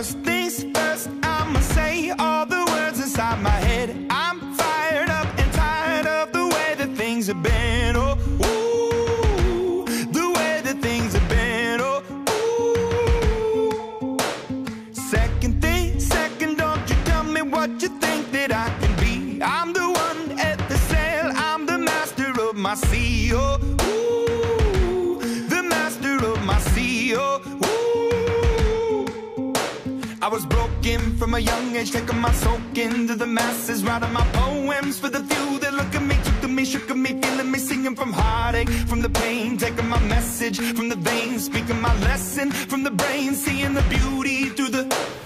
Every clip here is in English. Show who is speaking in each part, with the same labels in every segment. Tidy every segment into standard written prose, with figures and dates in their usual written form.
Speaker 1: First things first, I'ma say all the words inside my head. I'm fired up and tired of the way that things have been. Oh, ooh, the way that things have been. Oh, ooh. Second thing, second, don't you tell me what you think that I can be. I'm the one at the sail, I'm the master of my sea. Oh, ooh, the master of my sea. Oh, ooh. I was broken from a young age, taking my soak into the masses, writing my poems for the few that look at me, took to me, shook at me, feeling me, singing from heartache, from the pain, taking my message from the veins, speaking my lesson from the brain, seeing the beauty through the...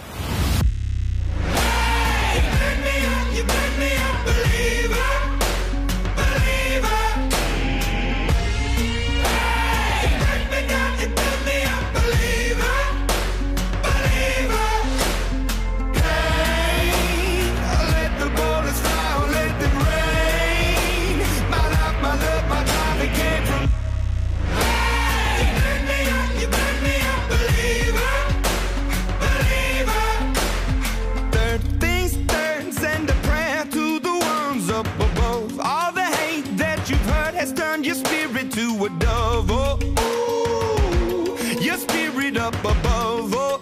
Speaker 1: Hey, you burn me up, you burn me up, believer, believer. Hey, you burn me down, you burn me up, believer, believer. Your spirit to a dove, oh, ooh, your spirit up above, oh,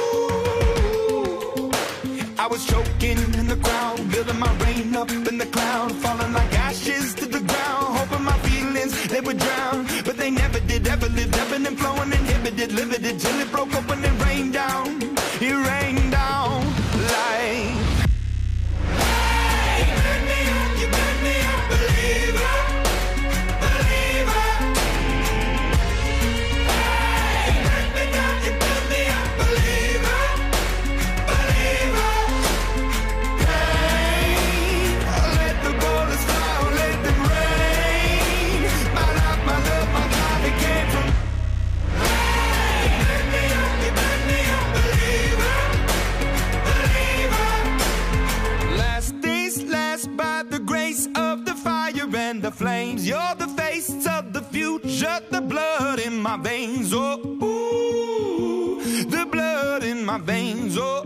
Speaker 1: ooh. I was choking in the crowd, building my rain up in the cloud, falling like ashes to the ground, hoping my feelings, they would drown, but they never did, ever lived, ebbing and flowing, inhibited, limited, till it broke open and rained down, it rained down like... Hey, you burn me up, you burn me up, believer. And the flames, you're the face of the future, the blood in my veins, oh, ooh, the blood in my veins, oh,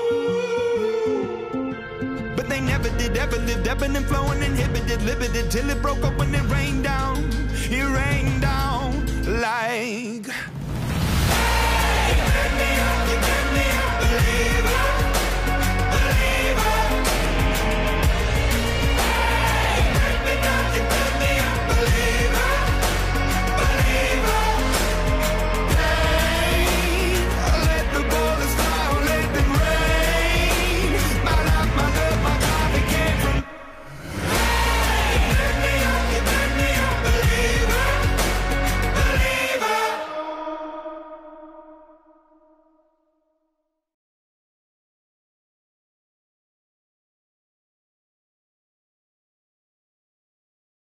Speaker 1: ooh. But they never did, ever lived, ebbing and flowing, inhibited, limited, till it broke up when it rained down like...